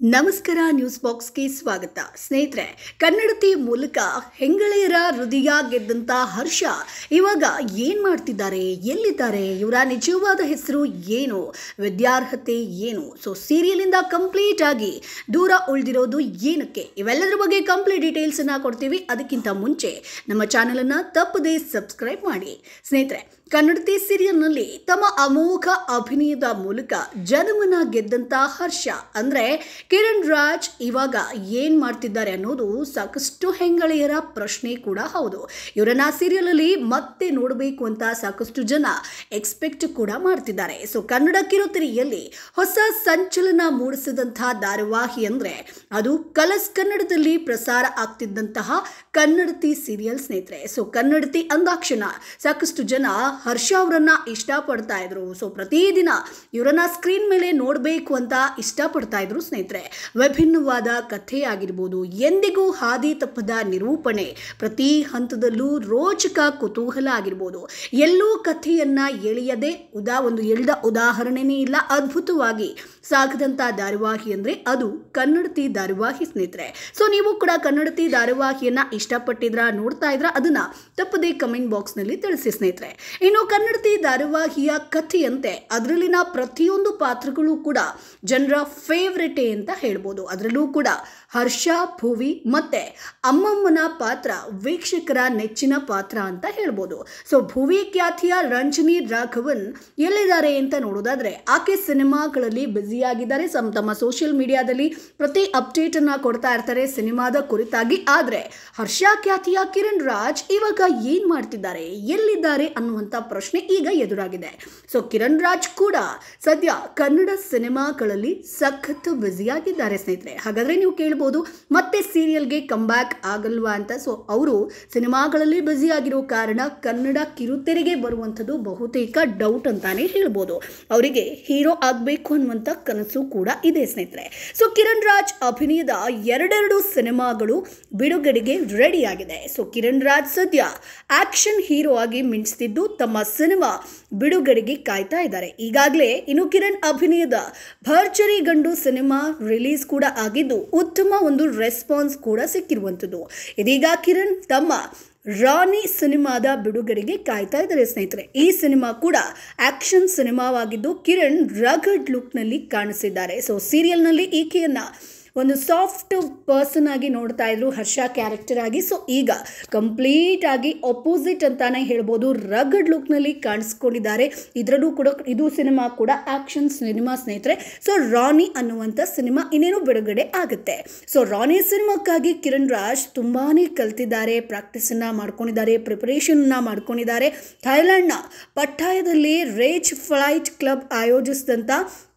ನಮಸ್ಕಾರ ನ್ಯೂಸ್ ಬಾಕ್ಸ್ಗೆ ಸ್ವಾಗತ ಸ್ನೇಹಿತರೆ. ಕನ್ನಡತಿ ಮೂಲಕ ಹೆಂಗಳೆಯರ ಹೃದಯ ಗೆದ್ದಂತ ಹರ್ಷ ಇವಾಗ ಏನು ಮಾಡ್ತಿದ್ದಾರೆ, ಎಲ್ಲಿದ್ದಾರೆ, ಇವರ ನಿಜವಾದ ಹೆಸರು ಏನು, ವಿದ್ಯಾರ್ಹತೆ ಏನು, ಸೀರಿಯಲ್ ಇಂದ ಕಂಪ್ಲೀಟ್ ಆಗಿ ದೂರ ಉಳಿದಿರೋದು ಏನಕ್ಕೆ, ಇವೆಲ್ಲದರ ಬಗ್ಗೆ ಕಂಪ್ಲೀಟ್ ಡೀಟೇಲ್ಸ್ ಅನ್ನ ಕೊಡ್ತೀವಿ. ಅದಕ್ಕಿಂತ ಮುಂಚೆ ನಮ್ಮ ಚಾನೆಲ್ ಅನ್ನ ತಪ್ಪದೇ ಸಬ್ಸ್ಕ್ರೈಬ್ ಮಾಡಿ. ಸ್ನೇಹಿತರೆ, ಕನ್ನಡತಿ ಸೀರಿಯಲ್ನಲ್ಲಿ ತಮ್ಮ ಅಮೋಘ ಅಭಿನಯದ ಮೂಲಕ ಜನಮನ ಗೆದ್ದಂತ ಹರ್ಷ ಅಂದ್ರೆ ಕಿರಣ್ ರಾಜ್ ಇವಾಗ ಏನ್ ಮಾಡ್ತಿದ್ದಾರೆ ಅನ್ನೋದು ಸಾಕಷ್ಟು ಹೆಂಗಳೆಯರ ಪ್ರಶ್ನೆ ಕೂಡ ಹೌದು. ಇವರನ್ನ ಸೀರಿಯಲ್ ಅಲ್ಲಿ ಮತ್ತೆ ನೋಡಬೇಕು ಅಂತ ಸಾಕಷ್ಟು ಜನ ಎಕ್ಸ್ಪೆಕ್ಟ್ ಕೂಡ ಮಾಡ್ತಿದ್ದಾರೆ. ಕನ್ನಡ ಕಿರುತೆರೆಯಲ್ಲಿ ಹೊಸ ಸಂಚಲನ ಮೂಡಿಸಿದಂತಹ ಧಾರಾವಾಹಿ ಅಂದ್ರೆ ಅದು ಕಲರ್ಸ್ ಕನ್ನಡದಲ್ಲಿ ಪ್ರಸಾರ ಆಗ್ತಿದ್ದಂತಹ ಕನ್ನಡತಿ ಸೀರಿಯಲ್ ಸ್ನೇಹಿತರೆ. ಕನ್ನಡತಿ ಅಂದಾಕ್ಷಣ ಸಾಕಷ್ಟು ಜನ ಹರ್ಷ ಅವರನ್ನ ಇಷ್ಟಪಡ್ತಾ ಇದ್ರು. ಪ್ರತಿದಿನ ಇವರನ್ನ ಸ್ಕ್ರೀನ್ ಮೇಲೆ ನೋಡಬೇಕು ಅಂತ ಇಷ್ಟಪಡ್ತಾ ಇದ್ರು ಸ್ನೇಹಿತರೆ. ವಿಭಿನ್ನವಾದ ಕಥೆ ಆಗಿರ್ಬೋದು, ಎಂದಿಗೂ ಹಾದಿ ತಪ್ಪದ ನಿರೂಪಣೆ, ಪ್ರತಿ ಹಂತದಲ್ಲೂ ರೋಚಕ ಕುತೂಹಲ ಆಗಿರ್ಬೋದು, ಎಲ್ಲೂ ಕಥೆಯನ್ನ ಎಳೆಯದೆ ಎಳೆದ ಉದಾಹರಣೆನೇ ಇಲ್ಲ, ಅದ್ಭುತವಾಗಿ ಸಾಗದಂತ ಧಾರಾವಾಹಿ ಅಂದ್ರೆ ಅದು ಕನ್ನಡತಿ ಧಾರಾವಾಹಿ ಸ್ನೇಹಿತರೆ. ನೀವು ಕೂಡ ಕನ್ನಡತಿ ಧಾರಾವಾಹಿಯನ್ನ ಇಷ್ಟಪಟ್ಟಿದ್ರ, ನೋಡ್ತಾ ಇದ್ರ, ಅದನ್ನ ತಪ್ಪದೇ ಕಮೆಂಟ್ ಬಾಕ್ಸ್ ನಲ್ಲಿ ತಿಳಿಸಿ ಸ್ನೇಹಿತರೆ. ಇನ್ನು ಕನ್ನಡತಿ ಧಾರಾವಾಹಿಯ ಕಥೆಯಂತೆ ಅದರಲ್ಲಿನ ಪ್ರತಿಯೊಂದು ಪಾತ್ರಗಳು ಕೂಡ ಜನರ ಫೇವ್ರೆಟೇ ಅಂತ ಹೇಳ್ಬೋದು. ಅದರಲ್ಲೂ ಕೂಡ ಹರ್ಷ, ಭುವಿ ಮತ್ತೆ ಅಮ್ಮಮ್ಮನ ಪಾತ್ರ ವೀಕ್ಷಕರ ನೆಚ್ಚಿನ ಪಾತ್ರ ಅಂತ ಹೇಳ್ಬೋದು. ಭುವಿ ಖ್ಯಾತಿಯ ರಂಜನಿ ರಾಘವನ್ ಎಲ್ಲಿದ್ದಾರೆ ಅಂತ ನೋಡೋದಾದ್ರೆ ಆಕೆ ಸಿನಿಮಾಗಳಲ್ಲಿ ಬ್ಯುಸಿ ಆಗಿದ್ದಾರೆ. ತಮ್ಮ ಸೋಷಿಯಲ್ ಮೀಡಿಯಾದಲ್ಲಿ ಪ್ರತಿ ಅಪ್ಡೇಟ್ ಅನ್ನ ಕೊಡ್ತಾ ಇರ್ತಾರೆ ಸಿನಿಮಾದ ಕುರಿತಾಗಿ. ಆದ್ರೆ ಹರ್ಷ ಖ್ಯಾತಿಯ ಕಿರಣ್ ರಾಜ್ ಇವಾಗ ಏನ್ ಮಾಡ್ತಿದ್ದಾರೆ, ಎಲ್ಲಿದ್ದಾರೆ ಅನ್ನುವಂತ ಪ್ರಶ್ನೆ ಈಗ ಎದುರಾಗಿದೆ. ಕಿರಣ್ ರಾಜ್ ಕೂಡ ಸದ್ಯ ಕನ್ನಡ ಸಿನಿಮಾಗಳಲ್ಲಿ ಸಖತ್ ಬ್ಯುಸಿ ಆಗಿದ್ದಾರೆ ಸ್ನೇಹಿತರೆ. ಹಾಗಾದ್ರೆ ನೀವು ಕೇಳಬಹುದು, ಮತ್ತೆ ಸೀರಿಯಲ್ಗೆ ಕಮ್ ಬ್ಯಾಕ್ ಆಗಲ್ವಾ ಅಂತ. ಅವರು ಸಿನಿಮಾಗಳಲ್ಲಿ ಬ್ಯುಸಿ ಆಗಿರೋ ಕಾರಣ ಕನ್ನಡ ಕಿರುತೆರೆಗೆ ಬರುವಂಥದ್ದು ಬಹುತೇಕ ಡೌಟ್ ಅಂತಾನೆ ಹೇಳ್ಬೋದು. ಅವರಿಗೆ ಹೀರೋ ಆಗಬೇಕು ಅನ್ನುವಂಥ ಕನಸು ಕೂಡ ಇದೆ ಸ್ನೇಹಿತರೆ. ಕಿರಣ್ ರಾಜ್ ಅಭಿನಯದ ಎರಡೆರಡು ಸಿನಿಮಾಗಳು ಬಿಡುಗಡೆಗೆ ರೆಡಿ ಆಗಿದೆ. ಕಿರಣ್ ರಾಜ್ ಸದ್ಯ ಆಕ್ಷನ್ ಹೀರೋ ಆಗಿ ಮಿಂಚಿಸಿದ್ದು ತಮ್ಮ ಸಿನಿಮಾ ಬಿಡುಗಡೆಗೆ ಕಾಯ್ತಾ ಇದ್ದಾರೆ. ಈಗಾಗಲೇ ಇನ್ನು ಕಿರಣ್ ಅಭಿನಯದ ಭರ್ಜರಿ ಗಂಡು ಸಿನಿಮಾ ರಿಲೀಸ್ ಕೂಡ ಆಗಿದ್ದು ಉತ್ತಮ ಒಂದು ರೆಸ್ಪಾನ್ಸ್ ಕೂಡ ಸಿಕ್ಕಿರುವಂಥದ್ದು. ಇದೀಗ ಕಿರಣ್ ತಮ್ಮ ರಾಣಿ ಸಿನಿಮಾದ ಬಿಡುಗಡೆಗೆ ಕಾಯ್ತಾ ಇದ್ದಾರೆ ಸ್ನೇಹಿತರೆ. ಈ ಸಿನಿಮಾ ಕೂಡ ಆಕ್ಷನ್ ಸಿನಿಮಾವಾಗಿದ್ದು ಕಿರಣ್ ರಗಡ್ ಲುಕ್ ನಲ್ಲಿ ಕಾಣಿಸಿದ್ದಾರೆ. ಸೀರಿಯಲ್ನಲ್ಲಿ ಈಕೆಯನ್ನ ಒಂದು ಸಾಫ್ಟ್ ಪರ್ಸನ್ ಆಗಿ ನೋಡ್ತಾ ಇದ್ರು ಹರ್ಷ ಕ್ಯಾರೆಕ್ಟರ್ ಆಗಿ. ಈಗ ಕಂಪ್ಲೀಟ್ ಆಗಿ ಅಪೋಸಿಟ್ ಅಂತಾನೆ ಹೇಳ್ಬೋದು, ರಗಡ್ ಲುಕ್ ನಲ್ಲಿ ಕಾಣಿಸ್ಕೊಂಡಿದ್ದಾರೆ. ಇದರಲ್ಲೂ ಕೂಡ ಇದು ಸಿನಿಮಾ ಕೂಡ ಆಕ್ಷನ್ ಸಿನಿಮಾ ಸ್ನೇಹಿತರೆ. ರಾಣಿ ಅನ್ನುವಂಥ ಸಿನಿಮಾ ಇನ್ನೇನು ಬಿಡುಗಡೆ ಆಗುತ್ತೆ. ರಾಣಿ ಸಿನಿಮಾಕ್ಕಾಗಿ ಕಿರಣ್ ರಾಜ್ ತುಂಬಾನೇ ಕಲ್ತಿದ್ದಾರೆ, ಪ್ರಾಕ್ಟೀಸ್ ಅನ್ನ ಮಾಡ್ಕೊಂಡಿದ್ದಾರೆ, ಪ್ರಿಪರೇಷನ್ ಅನ್ನ ಮಾಡ್ಕೊಂಡಿದ್ದಾರೆ. ಥೈಲ್ಯಾಂಡ್ನ ಪಟ್ಟಾಯದಲ್ಲಿ ರೇಜ್ ಫ್ಲೈಟ್ ಕ್ಲಬ್ ಆಯೋಜಿಸಿದಂತ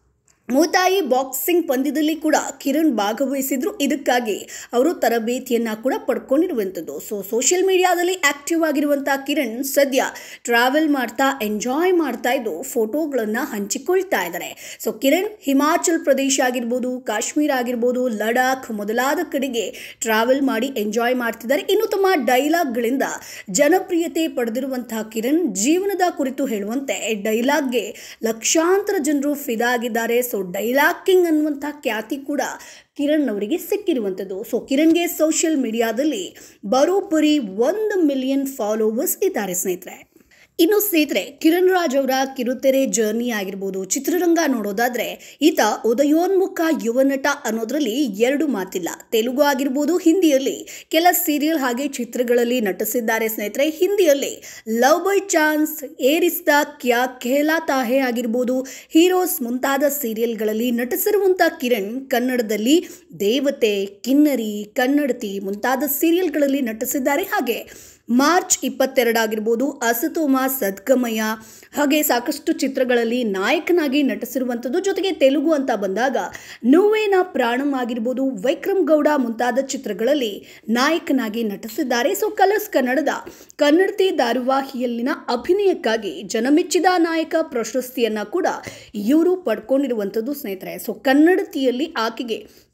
ಮೂತಾಯಿ ಬಾಕ್ಸಿಂಗ್ ಪಂದ್ಯದಲ್ಲಿ ಕೂಡ ಕಿರಣ್ ಭಾಗವಹಿಸಿದ್ರು. ಇದಕ್ಕಾಗಿ ಅವರು ತರಬೇತಿಯನ್ನ ಕೂಡ ಪಡ್ಕೊಂಡಿರುವಂಥದ್ದು. ಸೋಷಿಯಲ್ ಮೀಡಿಯಾದಲ್ಲಿ ಆಕ್ಟಿವ್ ಆಗಿರುವಂತಹ ಕಿರಣ್ ಸದ್ಯ ಟ್ರಾವೆಲ್ ಮಾಡ್ತಾ ಎಂಜಾಯ್ ಮಾಡ್ತಾ ಇದ್ದು ಫೋಟೋಗಳನ್ನ ಹಂಚಿಕೊಳ್ತಾ ಇದ್ದಾರೆ. ಕಿರಣ್ ಹಿಮಾಚಲ್ ಪ್ರದೇಶ ಆಗಿರ್ಬೋದು, ಕಾಶ್ಮೀರ ಆಗಿರ್ಬೋದು, ಲಡಾಖ್ ಮೊದಲಾದ ಕಡೆಗೆ ಟ್ರಾವೆಲ್ ಮಾಡಿ ಎಂಜಾಯ್ ಮಾಡ್ತಿದ್ದಾರೆ. ಇನ್ನು ತಮ್ಮ ಡೈಲಾಗ್ಗಳಿಂದ ಜನಪ್ರಿಯತೆ ಪಡೆದಿರುವಂತಹ ಕಿರಣ್ ಜೀವನದ ಕುರಿತು ಹೇಳುವಂತೆ ಡೈಲಾಗ್ಗೆ ಲಕ್ಷಾಂತರ ಜನರು ಫಿದಾ ಆಗಿದ್ದಾರೆ. ಡೈಲಾಗ್ ಕಿಂಗ್ ಅನ್ನುವಂಥ ಖ್ಯಾತಿ ಕೂಡ ಕಿರಣ್ ಅವರಿಗೆ ಸಿಕ್ಕಿರುವಂಥದ್ದು. ಕಿರಣ್ಗೆ ಸೋಷಿಯಲ್ ಮೀಡಿಯಾದಲ್ಲಿ ಬರೋಬ್ಬರಿ 1 ಮಿಲಿಯನ್ ಫಾಲೋವರ್ಸ್ ಇದ್ದಾರೆ ಸ್ನೇಹಿತರೆ. ಇನ್ನು ಸ್ನೇಹಿತರೆ, ಕಿರಣ್ ರಾಜ್ ಅವರ ಕಿರುತೆರೆ ಜರ್ನಿ ಆಗಿರ್ಬೋದು, ಚಿತ್ರರಂಗ ನೋಡೋದಾದ್ರೆ ಈತ ಉದಯೋನ್ಮುಖ ಯುವ ನಟ ಅನ್ನೋದ್ರಲ್ಲಿ ಎರಡು ಮಾತಿಲ್ಲ. ತೆಲುಗು ಆಗಿರ್ಬೋದು, ಹಿಂದಿಯಲ್ಲಿ ಕೆಲ ಸೀರಿಯಲ್ ಹಾಗೆ ಚಿತ್ರಗಳಲ್ಲಿ ನಟಿಸಿದ್ದಾರೆ ಸ್ನೇಹಿತರೆ. ಹಿಂದಿಯಲ್ಲಿ ಲವ್ ಬೈ ಚಾನ್ಸ್, ಏ ರಿಶ್ತಾ ಕ್ಯಾ ಕೆಹಲಾತಾ ಹೈ ಆಗಿರ್ಬೋದು, ಹೀರೋಸ್ ಮುಂತಾದ ಸೀರಿಯಲ್ಗಳಲ್ಲಿ ನಟಿಸಿರುವಂಥ ಕಿರಣ್ ಕನ್ನಡದಲ್ಲಿ ದೇವತೆ, ಕಿನ್ನರಿ, ಕನ್ನಡತಿ ಮುಂತಾದ ಸೀರಿಯಲ್ಗಳಲ್ಲಿ ನಟಿಸಿದ್ದಾರೆ. ಹಾಗೆ ಮಾರ್ಚ್ 22 ಆಗಿರ್ಬೋದು, ಅಸತೋಮ ಸದ್ಗಮಯ ಹಾಗೆ ಸಾಕಷ್ಟು ಚಿತ್ರಗಳಲ್ಲಿ ನಾಯಕನಾಗಿ ನಟಿಸಿರುವಂಥದ್ದು. ಜೊತೆಗೆ ತೆಲುಗು ಅಂತ ಬಂದಾಗ ನುವೇನ ಪ್ರಾಣಂ ಆಗಿರ್ಬೋದು, ವಿಕ್ರಮ್ ಗೌಡ ಮುಂತಾದ ಚಿತ್ರಗಳಲ್ಲಿ ನಾಯಕನಾಗಿ ನಟಿಸಿದ್ದಾರೆ. ಕಲರ್ಸ್ ಕನ್ನಡದ ಕನ್ನಡತಿ ಧಾರಾವಾಹಿಯಲ್ಲಿನ ಅಭಿನಯಕ್ಕಾಗಿ ಜನಮೆಚ್ಚಿದ ನಾಯಕ ಪ್ರಶಸ್ತಿಯನ್ನ ಕೂಡ ಇವರು ಪಡ್ಕೊಂಡಿರುವಂಥದ್ದು ಸ್ನೇಹಿತರೆ. ಕನ್ನಡತಿಯಲ್ಲಿ ಆಕೆಗೆ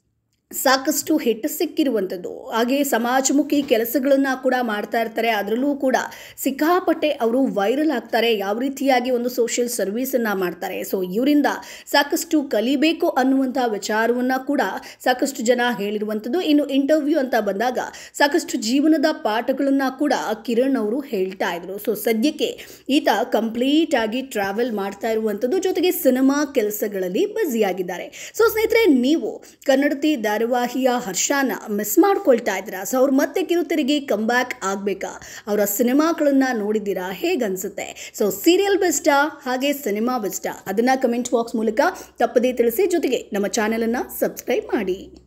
ಸಾಕಷ್ಟು ಹಿಟ್ ಸಿಕ್ಕಿರುವಂಥದ್ದು. ಹಾಗೆ ಸಮಾಜಮುಖಿ ಕೆಲಸಗಳನ್ನು ಕೂಡ ಮಾಡ್ತಾ ಇರ್ತಾರೆ. ಅದರಲ್ಲೂ ಕೂಡ ಸಿಕ್ಕಾಪಟ್ಟೆ ಅವರು ವೈರಲ್ ಆಗ್ತಾರೆ. ಯಾವ ರೀತಿಯಾಗಿ ಒಂದು ಸೋಷಿಯಲ್ ಸರ್ವಿಸನ್ನು ಮಾಡ್ತಾರೆ. ಸೊ ಇವರಿಂದ ಸಾಕಷ್ಟು ಕಲಿಬೇಕು ಅನ್ನುವಂಥ ವಿಚಾರವನ್ನು ಕೂಡ ಸಾಕಷ್ಟು ಜನ ಹೇಳಿರುವಂಥದ್ದು. ಇನ್ನು ಇಂಟರ್ವ್ಯೂ ಅಂತ ಬಂದಾಗ ಸಾಕಷ್ಟು ಜೀವನದ ಪಾಠಗಳನ್ನು ಕೂಡ ಕಿರಣ್ ಅವರು ಹೇಳ್ತಾ ಇದ್ರು. ಸೊ ಸದ್ಯಕ್ಕೆ ಈತ ಕಂಪ್ಲೀಟ್ ಆಗಿ ಟ್ರಾವೆಲ್ ಮಾಡ್ತಾ ಇರುವಂಥದ್ದು, ಜೊತೆಗೆ ಸಿನಿಮಾ ಕೆಲಸಗಳಲ್ಲಿ ಬ್ಯುಸಿಯಾಗಿದ್ದಾರೆ. ಸೊ ಸ್ನೇಹಿತರೆ, ನೀವು ಕನ್ನಡತಿ ಧಾರಾವಾಹಿಯ ಹರ್ಷನ ಮಿಸ್ ಮಾಡ್ಕೊಳ್ತಾ ಇದ್ದೀರಾ? ಸೊ ಅವ್ರು ಮತ್ತೆ ಕಿರುತೆರೆಗೆ ಕಮ್ ಬ್ಯಾಕ್ ಆಗಬೇಕಾ? ಅವರ ಸಿನಿಮಾಗಳನ್ನು ನೋಡಿದ್ದೀರಾ? ಹೇಗನ್ಸುತ್ತೆ? ಸೊ ಸೀರಿಯಲ್ ಬೆಸ್ಟಾ ಹಾಗೆ ಸಿನಿಮಾ ಬೆಸ್ಟಾ? ಅದನ್ನು ಕಮೆಂಟ್ ಬಾಕ್ಸ್ ಮೂಲಕ ತಪ್ಪದೇ ತಿಳಿಸಿ. ಜೊತೆಗೆ ನಮ್ಮ ಚಾನೆಲನ್ನು ಸಬ್ಸ್ಕ್ರೈಬ್ ಮಾಡಿ.